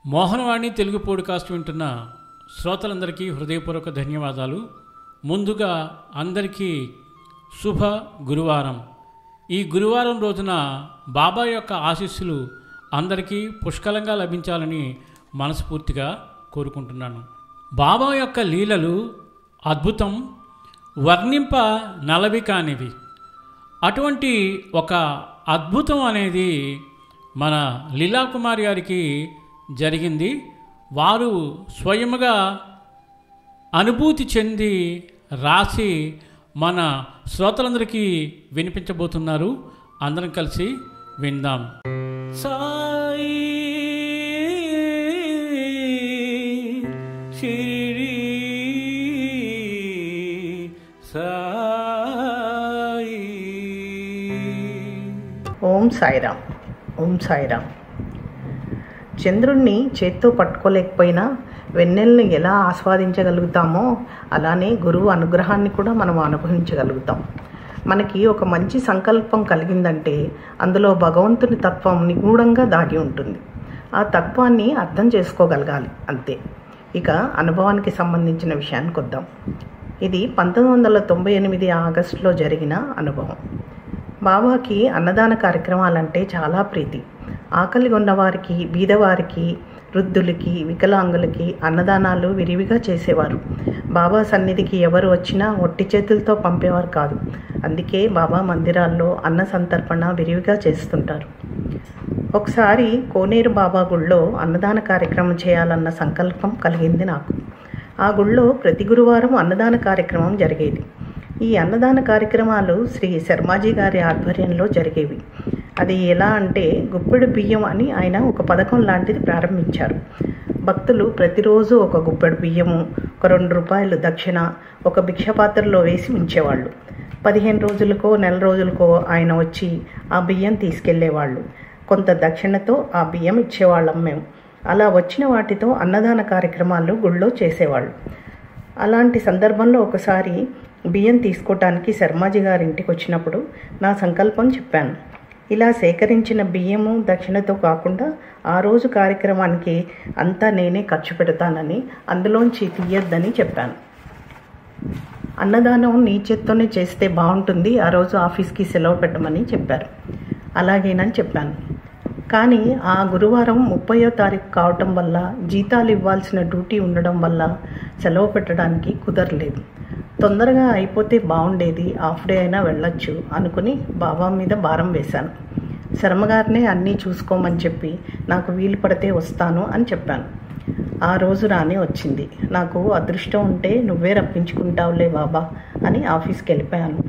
Mohanavani Telugu podcast వింటున్న శ్రోతలందరికీ హృదయపూర్వక ధన్యవాదాలు. ముందుగా అందరికీ శుభ గురువారం. ఈ గురువారం రోజున బాబా యొక్క ఆశీస్సులు అందరికీ పుష్కలంగా లభించాలని మనస్ఫూర్తిగా కోరుకుంటున్నాను. బాబా యొక్క లీలలు అద్భుతం, వర్ణింప నలవి కానివి. అటువంటి ఒక అద్భుతం అనేది మన లీలాకుమారి గారికి జరిగింది. వారు స్వయముగా అనుభూతి చెంది రాసి మన శ్రోతలందరికీ వినిపించబోతున్నారు. అందరం కలిసి విందాం. సాయి షిరిడి సాయి. ఓం సాయిరామ్. ఓం సాయిరామ్. చంద్రుణ్ణి చేత్తో పట్టుకోలేకపోయినా వెన్నెల్ని ఎలా ఆస్వాదించగలుగుతామో అలానే గురువు అనుగ్రహాన్ని కూడా మనం అనుభవించగలుగుతాం. మనకి ఒక మంచి సంకల్పం కలిగిందంటే అందులో భగవంతుని తత్వం నిగూఢంగా దాగి ఉంటుంది. ఆ తత్వాన్ని అర్థం చేసుకోగలగాలి, అంతే. ఇక అనుభవానికి సంబంధించిన విషయానికి వద్దాం. ఇది 1998 ఆగస్టులో జరిగిన అనుభవం. బాబాకి అన్నదాన కార్యక్రమాలంటే చాలా ప్రీతి. ఆకలి ఉన్నవారికి, బీదవారికి, వృద్ధులకి, వికలాంగులకి అన్నదానాలు విరివిగా చేసేవారు. బాబా సన్నిధికి ఎవరు వచ్చినా ఒట్టి చేతులతో పంపేవారు కాదు. అందుకే బాబా మందిరాల్లో అన్న సంతర్పణ విరివిగా చేస్తుంటారు. ఒకసారి కోనేరు బాబా గుళ్ళో అన్నదాన కార్యక్రమం చేయాలన్న సంకల్పం కలిగింది నాకు. ఆ గుళ్ళో ప్రతి గురువారం అన్నదాన కార్యక్రమం జరిగేది. ఈ అన్నదాన కార్యక్రమాలు శ్రీ శర్మాజీ గారి ఆధ్వర్యంలో జరిగేవి. అది ఎలా అంటే, గుప్పెడు బియ్యం అని ఆయన ఒక పథకం లాంటిది ప్రారంభించారు. భక్తులు ప్రతిరోజు ఒక గుప్పెడు బియ్యము, ఒక 2 రూపాయలు దక్షిణ ఒక భిక్షపాత్రలో వేసి ఉంచేవాళ్ళు. 15 రోజులకో నెల రోజులకో ఆయన వచ్చి ఆ బియ్యం తీసుకెళ్లేవాళ్ళు. కొంత దక్షిణతో ఆ బియ్యం ఇచ్చేవాళ్ళం మేము. అలా వచ్చిన వాటితో అన్నదాన కార్యక్రమాలు గుళ్ళో చేసేవాళ్ళు. అలాంటి సందర్భంలో ఒకసారి బియ్యం తీసుకోవటానికి శర్మాజీ గారి ఇంటికి వచ్చినప్పుడు నా సంకల్పం చెప్పాను. ఇలా సేకరించిన బియ్యము దక్షిణతో కాకుండా ఆ రోజు కార్యక్రమానికి అంతా నేనే ఖర్చు పెడతానని, అందులోంచి తీయొద్దని చెప్పాను. అన్నదానం నీ చేత్తోనే చేస్తే బాగుంటుంది, ఆ రోజు ఆఫీస్కి సెలవు పెట్టమని చెప్పారు. అలాగేనని చెప్పాను. కానీ ఆ గురువారం 30వ తారీఖు కావటం వల్ల, జీతాలు ఇవ్వాల్సిన డ్యూటీ ఉండడం వల్ల సెలవు పెట్టడానికి కుదరలేదు. తొందరగా అయిపోతే బాగుండేది, హాఫ్ డే అయినా వెళ్ళొచ్చు అనుకుని బాబా మీద భారం వేశాను. శర్మగారినే అన్నీ చూసుకోమని చెప్పి నాకు వీలు పడితే వస్తాను అని చెప్పాను. ఆ రోజు రానే వచ్చింది. నాకు అదృష్టం ఉంటే నువ్వే రప్పించుకుంటావులే బాబా అని ఆఫీస్కి వెళ్ళిపోయాను.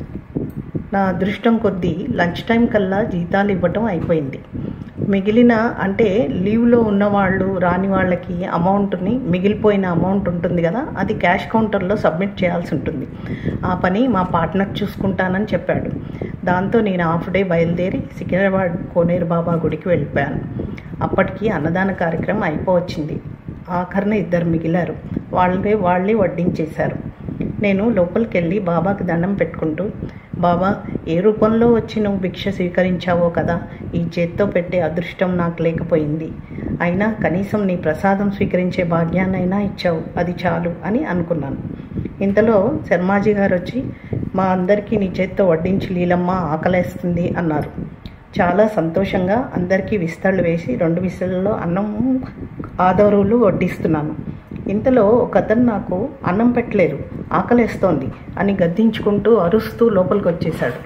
నా అదృష్టం కొద్దీ లంచ్ టైం కల్లా జీతాలు ఇవ్వటం అయిపోయింది. మిగిలిన అంటే లీవ్లో ఉన్నవాళ్ళు రాని వాళ్ళకి అమౌంట్ని, మిగిలిపోయిన అమౌంట్ ఉంటుంది కదా, అది క్యాష్ కౌంటర్లో సబ్మిట్ చేయాల్సి ఉంటుంది. ఆ పని మా పార్ట్నర్ చూసుకుంటానని చెప్పాడు. దాంతో నేను హాఫ్ డే బయలుదేరి సికింద్రాబాద్ కోనేరు బాబా గుడికి వెళ్ళిపోయాను. అప్పటికి అన్నదాన కార్యక్రమం అయిపోవచ్చింది. ఆఖరిన 2 మిగిలారు. వాళ్ళే వడ్డించేశారు. నేను లోపలికి వెళ్ళి బాబాకి దండం పెట్టుకుంటూ, బాబా, ఏ రూపంలో వచ్చి నువ్వు భిక్ష స్వీకరించావో కదా, ఈ చేత్తో పెట్టే అదృష్టం నాకు లేకపోయింది. అయినా కనీసం నీ ప్రసాదం స్వీకరించే భాగ్యాన్నైనా ఇచ్చావు, అది చాలు అని అనుకున్నాను. ఇంతలో శర్మాజీ గారు వచ్చి, మా అందరికీ నీ చేత్తో వడ్డించి లీలమ్మ, ఆకలేస్తుంది అన్నారు. చాలా సంతోషంగా అందరికీ విస్తళ్ళు వేసి 2 విస్తళ్ళలో అన్నం ఆదరువులు వడ్డిస్తున్నాను. ఇంతలో ఒకతను నాకు అన్నం పెట్టలేరు, ఆకలేస్తోంది అని గద్దించుకుంటూ అరుస్తూ లోపలికి వచ్చేశాడు.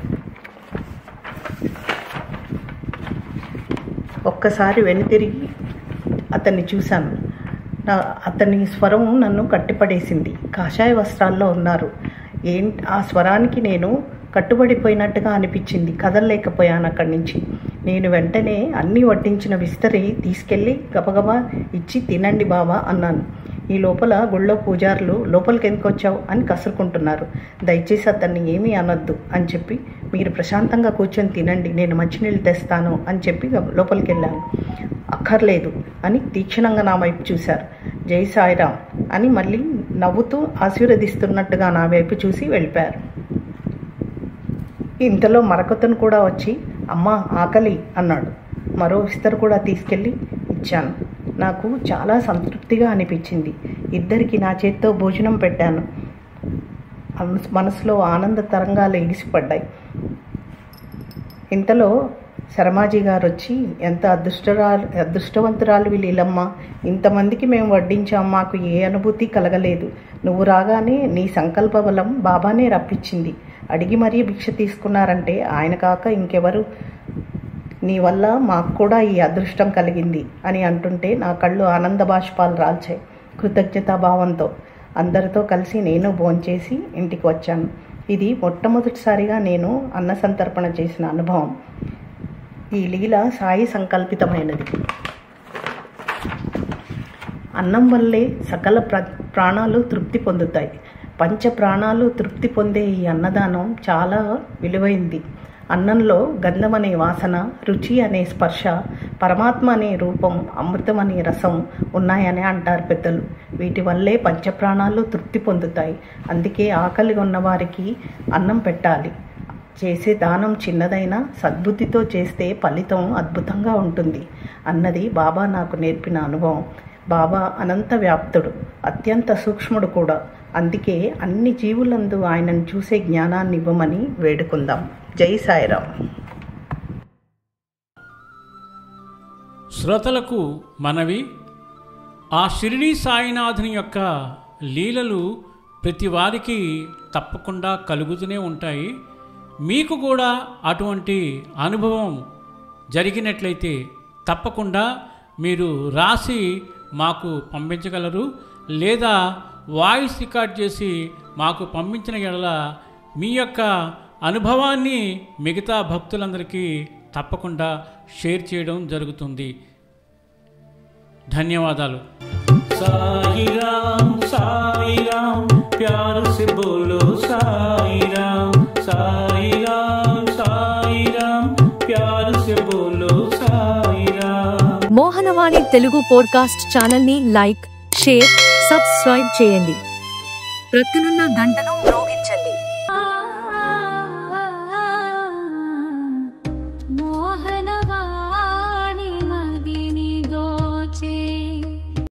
ఒక్కసారి వెనుతిరిగి అతన్ని చూశాను. అతని స్వరం నన్ను కట్టిపడేసింది. కాషాయ వస్త్రాల్లో ఉన్నారు. ఆ స్వరానికి నేను కట్టుబడిపోయినట్టుగా అనిపించింది. కదలలేకపోయాను అక్కడి నుంచి. నేను వెంటనే అన్నీ వడ్డించిన విస్తరి తీసుకెళ్ళి గబగబా ఇచ్చి, తినండి బాబా అన్నాను. ఈ లోపల గుళ్ళో పూజారులు లోపలికి ఎందుకు వచ్చావు అని కసురుకుంటున్నారు. దయచేసి అతన్ని ఏమీ అనొద్దు అని చెప్పి, మీరు ప్రశాంతంగా కూర్చొని తినండి, నేను మంచినీళ్ళు తెస్తాను అని చెప్పి లోపలికి వెళ్ళాను. అక్కర్లేదు అని తీక్షణంగా నా వైపు చూశారు. జై సాయిరామ్ అని మళ్ళీ నవ్వుతూ ఆశీర్వదిస్తున్నట్టుగా నా వైపు చూసి వెళ్ళిపోయారు. ఇంతలో మరొకతను కూడా వచ్చి, అమ్మ ఆకలి అన్నాడు. మరో విస్తరు కూడా తీసుకెళ్ళి ఇచ్చాను. నాకు చాలా సంతృప్తిగా అనిపించింది. ఇద్దరికి నా చేత్తో భోజనం పెట్టాను. మనసులో ఆనంద తరంగాలు ఎగిసిపడ్డాయి. ఇంతలో శర్మాజీ గారు వచ్చి, ఎంత అదృష్టవంతురాలు లీలమ్మ, ఇంతమందికి మేము వడ్డించాం, మాకు ఏ అనుభూతి కలగలేదు. నువ్వు రాగానే నీ సంకల్ప బలం బాబానే రప్పించింది. అడిగి మరీ భిక్ష తీసుకున్నారంటే ఆయన కాక ఇంకెవరు? నీ వల్ల మాకు కూడా ఈ అదృష్టం కలిగింది అని అంటుంటే నా కళ్ళు ఆనంద బాష్పాలు రాల్చాయి. కృతజ్ఞతాభావంతో అందరితో కలిసి నేను భోంచేసి ఇంటికి వచ్చాను. ఇది మొట్టమొదటిసారిగా నేను అన్న సంతర్పణ చేసిన అనుభవం. ఈ లీల సాయి సంకల్పితమైనది. అన్నం వల్లే సకల ప్రాణాలు తృప్తి పొందుతాయి. పంచ ప్రాణాలు తృప్తి పొందే ఈ అన్నదానం చాలా విలువైంది. అన్నంలో గంధం అనే వాసన, రుచి అనే స్పర్శ, పరమాత్మ అనే రూపం, అమృతం అనే రసం ఉన్నాయని అంటారు పెద్దలు. వీటి వల్లే పంచప్రాణాలు తృప్తి పొందుతాయి. అందుకే ఆకలి ఉన్నవారికి అన్నం పెట్టాలి. చేసే దానం చిన్నదైనా సద్బుద్ధితో చేస్తే ఫలితం అద్భుతంగా ఉంటుంది అన్నది బాబా నాకు నేర్పిన అనుభవం. బాబా అనంత వ్యాప్తుడు, అత్యంత సూక్ష్ముడు కూడా. అందుకే అన్ని జీవులందు ఆయనను చూసే జ్ఞానాన్ని ఇవ్వమని వేడుకుందాం. జై సాయిరాం. శ్రోతలకు మనవి, ఆ షిరిడీ సాయినాథుని యొక్క లీలలు ప్రతి వారికి తప్పకుండా కలుగుతూనే ఉంటాయి. మీకు కూడా అటువంటి అనుభవం జరిగినట్లయితే తప్పకుండా మీరు రాసి మాకు పంపించగలరు, లేదా వాయిస్ రికార్డ్ చేసి మాకు పంపించిన యెడల మీ యొక్క అనుభవాన్ని మిగతా భక్తులందరికీ తప్పకుండా షేర్ చేయడం జరుగుతుంది. ధన్యవాదాలు. సాయిరాం సాయిరాం ప్యార్ సే బోలో సాయిరాం, సాయిరాం సాయిరాం ప్యార్ సే బోలో సాయిరాం. మోహనవాణి తెలుగు పోడ్కాస్ట్ ఛానల్ ని లైక్, షేర్, సబ్స్క్రైబ్ చేయండి. ప్రక్కనున్న గంటను మ్రోగించండి.